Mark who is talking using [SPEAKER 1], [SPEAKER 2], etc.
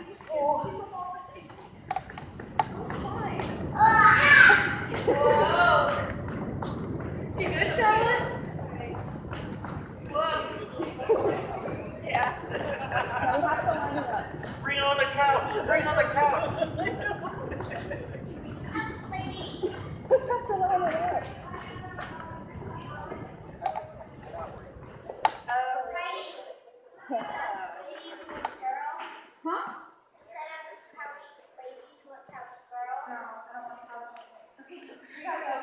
[SPEAKER 1] You good, Charlotte? Yeah.
[SPEAKER 2] Bring it on the couch. Bring it on the couch.
[SPEAKER 1] Huh? Okay, so we gotta go.